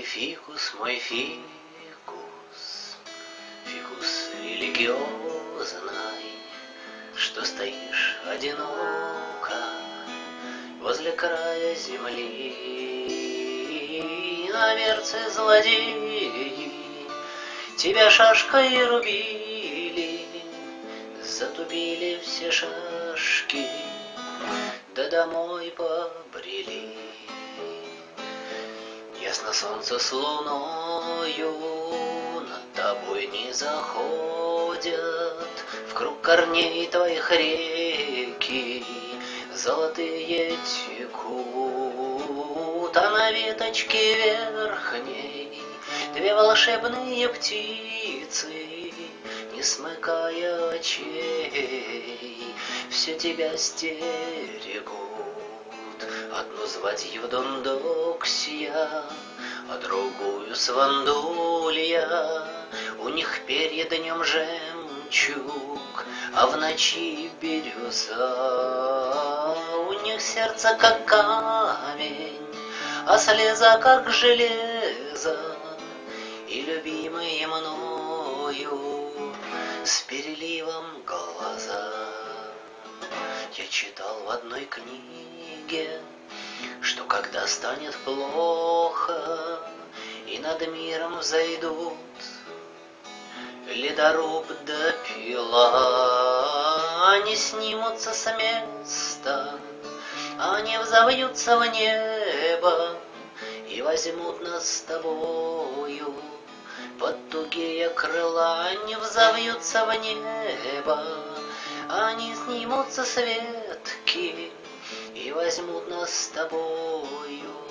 мой фикус, фикус религиозный, что стоишь одиноко возле края земли. На берце злодеи тебя шашкой рубили, затупили все шашки, да домой побрели. Ясно солнце с луною над тобой не заходят, в круг корней твоих реки золотые текут, а на веточке верхней две волшебные птицы, не смыкая очей, все тебя стерегут. Одну звать Евдондоксия, а другую Свандулья. У них перья днем жемчуг, а в ночи бирюза. У них сердце как камень, а слеза как железо. И любимые мною с переливом глаза. Я читал в одной книге, что когда станет плохо и над миром взойдут ледоруб да пила, они снимутся с места, они взовьются в небо и возьмут нас с тобою под тугие крыла. Они взовьются в небо, они снимутся с ветки и возьмут нас с тобою